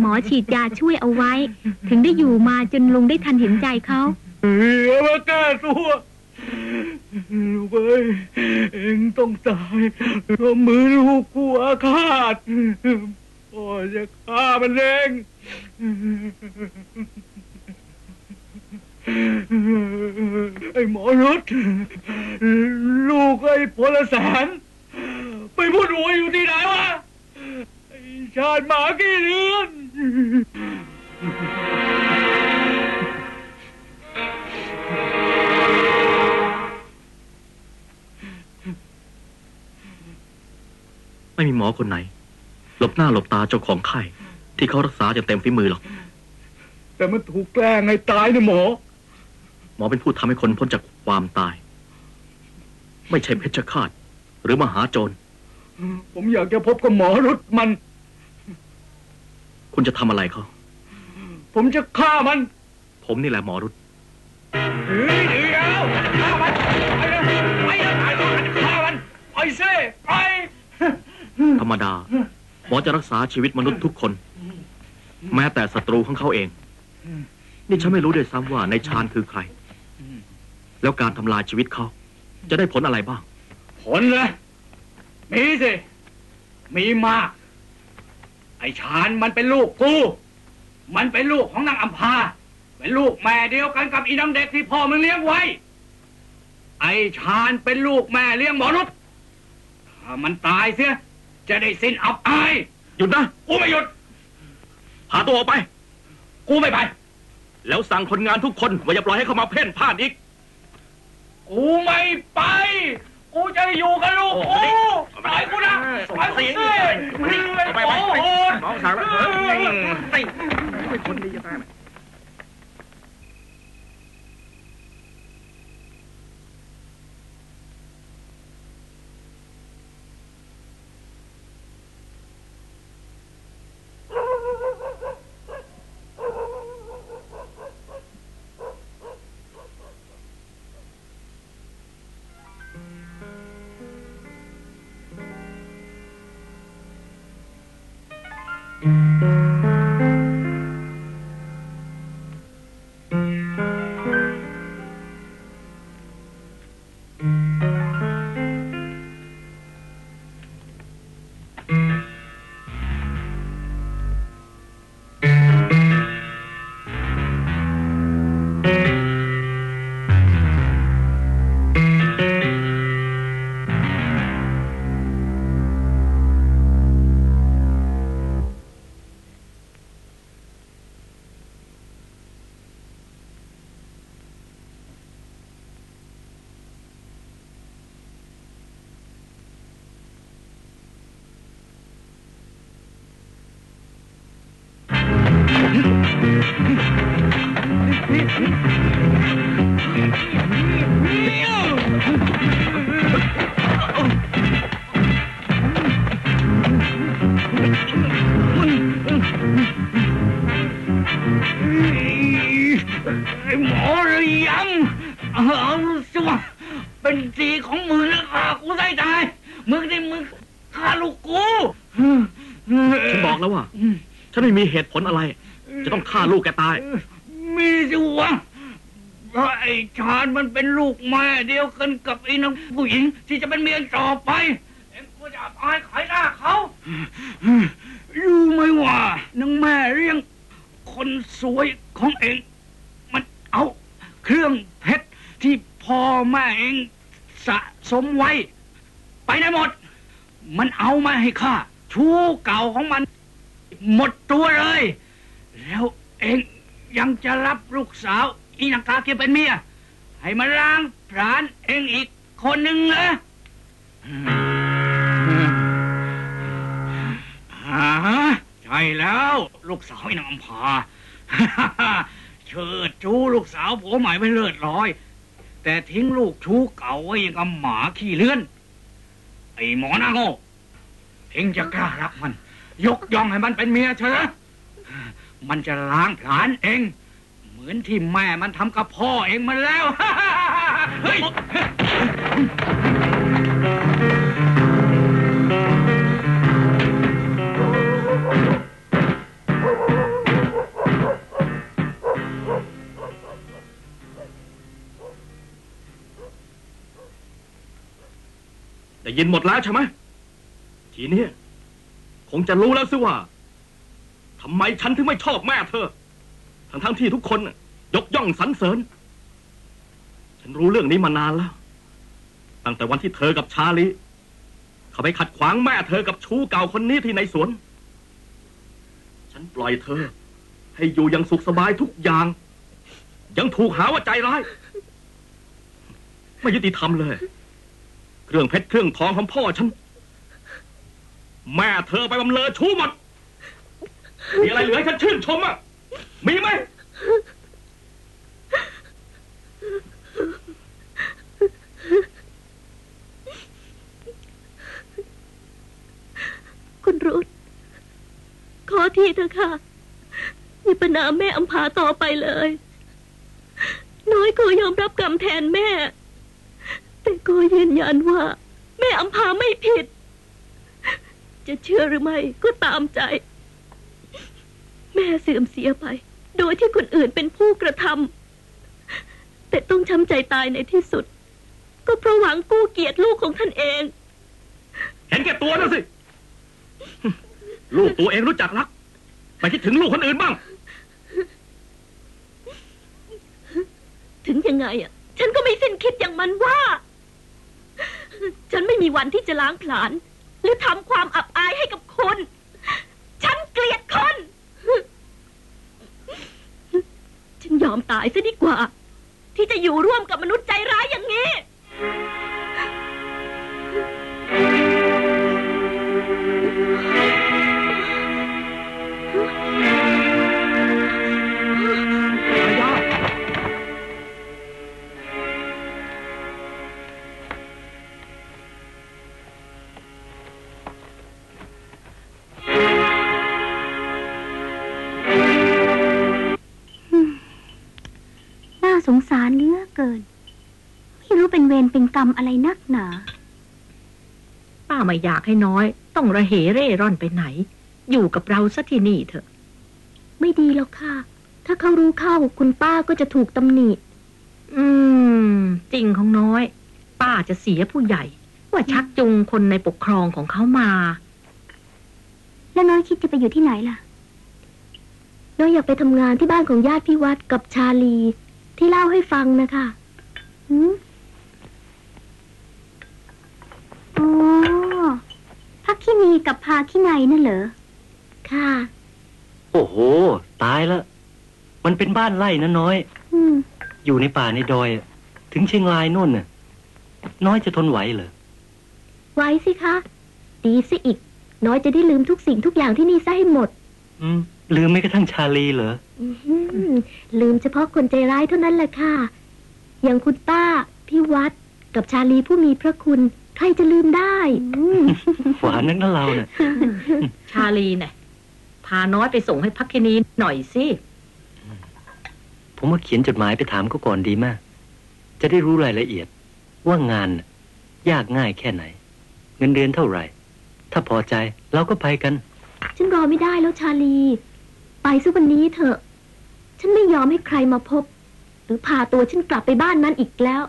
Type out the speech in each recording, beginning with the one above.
หมอฉีดยาช่วยเอาไว้ถึงได้อยู่มาจนลุงได้ทันเห็นใจเขาเอามาแก้ตัวลูกเอ้ยเอ็งต้องตายเพราะมือลูกกูอาฆาตพ่อจะฆ่ามันเองไอ้หมอรถลูกไอ้พลแสนไปพูดหัวอยู่ที่ไหนวะไอ้ชาติหมาขี้เลือนไม่มีหมอคนไหนหลบหน้าหลบตาเจ้าของไข้ที่เขารักษาจนเต็มฝีมือหรอกแต่มันถูกแกล้งให้ตายนะหมอเป็นผู้ทำให้คนพ้นจากความตายไม่ใช่เพชฌฆาตหรือมหาโจรผมอยากจะพบกับหมอรุดมันคุณจะทำอะไรเขาผมจะฆ่ามันผมนี่แหละหมอรุดเดี๋ยวฆ่ามันไปฆ่ามันไปซิไปธรรมดาหมอจะรักษาชีวิตมนุษย์ทุกคนแม้แต่ศัตรูของเขาเองนี่ฉันไม่รู้ด้วยซ้ำว่าในชาญคือใครแล้วการทำลายชีวิตเขาจะได้ผลอะไรบ้างผลเลยมีสิมีมากไอ้ชาญมันเป็นลูกกูมันเป็นลูกของนางอัมพาเป็นลูกแม่เดียวกันกับอีนางเด็กที่พ่อมึงเลี้ยงไว้ไอ้ชาญเป็นลูกแม่เลี้ยงหมอนุชถ้ามันตายเสียจะได้สิ้นอับอายหยุดนะกูไม่หยุดพาตัวออกไปกูไม่ไปแล้วสั่งคนงานทุกคนว่าอย่าปล่อยให้เขามาเพ่นพ่านอีกกูไม่ไปกูจะอยู่กับลูกกูไปกูนะไปสิไปน้องสั่งแล้วไม่คนดีจะตายไหมเป็นสีของมึงแล้วค่ะกูได้ตายมึงได้มึงฆ่าลูกกูฉันบอกแล้วว่าฉันไม่มีเหตุผลอะไรจะต้องฆ่าลูกแกตายมีสิวะเพราะไอ้ชาญมันเป็นลูกแม่เดียวกันกับไอ้นางผู้หญิงที่จะเป็นเมียต่อไปเอ็งควรจะอับอายขายหน้าเขารู้ไหมว่านางแม่เลี้ยงคนสวยของเอ็งมันเอาเครื่องเพชรที่พ่อแม่เอ็งสะสมไว้ไปไหนหมดมันเอามาให้ข้าชู้เก่าของมันหมดตัวเลยแล้วเอ็งยังจะรับลูกสาวอีนางกาเกียเป็นเมียให้มาล้างผลาญเอ็งอีกคนหนึ่งเหรอใช่แล้วลูกสาวอีนางอัมพาเชิดชู้ลูกสาวผัวใหม่ไปเลิศร้อยแต่ทิ้งลูกชู้เก่าไว้ยังกับหมาขี้เลื่อนไอ้หมอหน้าโง่เอ็งจะกล้ารักมันยกย่องให้มันเป็นเมียเถอะมันจะล้างผลาญเอ็งเหมือนที่แม่มันทำกับพ่อเอ็งมาแล้วเฮ้ยยินหมดแล้วใช่ไหมทีนี้คงจะรู้แล้วสิว่าทำไมฉันถึงไม่ชอบแม่เธอทั้งที่ทุกคนยกย่องสรรเสริญฉันรู้เรื่องนี้มานานแล้วตั้งแต่วันที่เธอกับชาลีเขาไปขัดขวางแม่เธอกับชู้เก่าคนนี้ที่ในสวนฉันปล่อยเธอให้อยู่อย่างสุขสบายทุกอย่างยังถูกหาว่าใจร้ายไม่ยุติธรรมเลยเครื่องเพชรเครื่องทองของพ่อฉันแม่เธอไปบำเรอชู้หมดมีอะไรเหลือให้ฉันชื่นชมอ่ะมีไหมคุณรุธขอทีเถอะค่ะอย่าประณามแม่อำภาต่อไปเลยน้อยก็ยอมรับกรรมแทนแม่แต่ก็ยืนยันว่าแม่อำภาไม่ผิดจะเชื่อหรือไม่ก็ตามใจแม่เสื่อมเสียไปโดยที่คนอื่นเป็นผู้กระทำแต่ต้องช้ำใจตายในที่สุดก็เพราะหวังกู้เกียรติลูกของท่านเองเห็นแก่ตัวนะสิลูกตัวเองรู้จักรักไปคิดถึงลูกคนอื่นบ้างถึงยังไงฉันก็ไม่สิ้นคิดอย่างมันว่าฉันไม่มีวันที่จะล้างผลาญหรือทำความอับอายให้กับคนฉันเกลียดคนฉันยอมตายซะดีกว่าที่จะอยู่ร่วมกับมนุษย์ใจร้ายอย่างนี้สงสารเหลือเกินไม่รู้เป็นเวรเป็นกรรมอะไรนักหนาป้าไม่อยากให้น้อยต้องระเหเร่ร่อนไปไหนอยู่กับเราซะที่นี่เถอะไม่ดีแล้วค่ะถ้าเขารู้เข้าคุณป้าก็จะถูกตำหนิจริงของน้อยป้าจะเสียผู้ใหญ่ว่าชักจูงคนในปกครองของเขามาแล้วน้อยคิดจะไปอยู่ที่ไหนล่ะน้อยอยากไปทำงานที่บ้านของญาติพี่วัดกับชาลีที่เล่าให้ฟังนะคะอ๋อพักขี้นีกับพาขี้ในนั่นเหรอค่ะโอ้โหตายแล้วมันเป็นบ้านไร่นะน้อยอยู่ในป่าในดอยถึงเชียงรายนู่นน่ะน้อยจะทนไหวเหรอไหวสิคะดีสิอีกน้อยจะได้ลืมทุกสิ่งทุกอย่างที่นี่ซะให้หมดลืมไม่กระทั่งชาลีเหรอลืมเฉพาะคนใจร้ายเท่านั้นแหละค่ะอย่างคุณป้าพี่วัดกับชาลีผู้มีพระคุณใครจะลืมได้หวานนักนะเราเนี่ยชาลีเนี่ยพาน้อยไปส่งให้พักแค่นี้หน่อยสิผมว่าเขียนจดหมายไปถามเขาก่อนดีมากจะได้รู้รายละเอียดว่างานยากง่ายแค่ไหนเงินเดือนเท่าไหร่ถ้าพอใจเราก็ไปกันฉันรอไม่ได้แล้วชาลีไปซะวันนี้เถอะฉันไม่ยอมให้ใครมาพบหรือพาตัวฉันกลับไปบ้านนั้นอีกแล้ว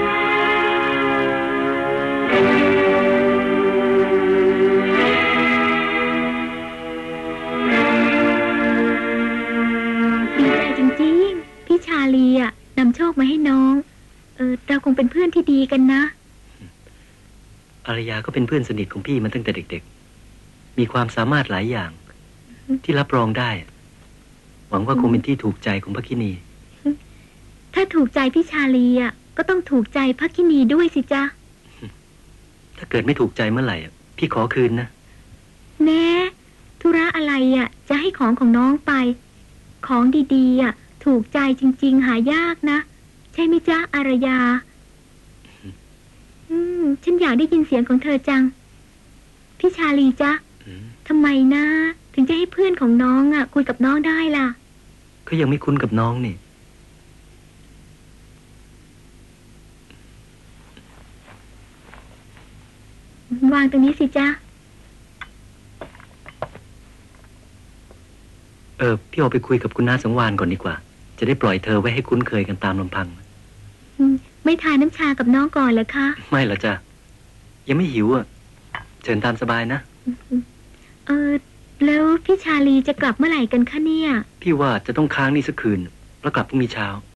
ดีใจจริงๆพี่ชาลีนำโชคมาให้น้องเราคงเป็นเพื่อนที่ดีกันนะอารยาก็เป็นเพื่อนสนิทของพี่มาตั้งแต่เด็กๆมีความสามารถหลายอย่างที่รับรองได้หวังว่าคงเป็นที่ถูกใจของพระคินีถ้าถูกใจพี่ชาลีก็ต้องถูกใจพระคินีด้วยสิจ๊ะถ้าเกิดไม่ถูกใจเมื่อไหร่พี่ขอคืนนะแน่ธุระอะไรจะให้ของน้องไปของดีๆถูกใจจริงๆหายากนะใช่ไหมจ๊ะอารยาฉันอยากได้ยินเสียงของเธอจังพี่ชาลีจ๊ะทำไมนะถึงจะให้เพื่อนของน้องคุยกับน้องได้ล่ะก็ยังไม่คุ้นกับน้องนี่วางตรงนี้สิจ๊ะพี่เอาไปคุยกับคุณน้าสังวานก่อนดีกว่าจะได้ปล่อยเธอไว้ให้คุ้นเคยกันตามลำพังไม่ทานน้ำชากับน้องก่อนเหรอคะไม่หรอกจ้ะยังไม่หิวอ่ะเชิญตามสบายนะแล้วพี่ชาลีจะกลับเมื่อไหร่กันคะเนี่ยพี่ว่าจะต้องค้างนี่สักคืนแล้วกลับพรุ่งนี้เช้า